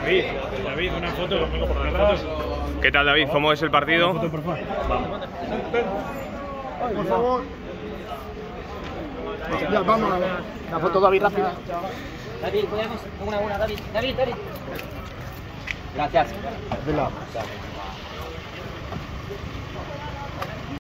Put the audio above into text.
David, una foto. ¿Qué tal, David? ¿Cómo es el partido? Una foto, por favor. Por favor. Ya, vamos a ver. La foto, David, rápida. David, podemos. Una, David. David. Gracias. Vela.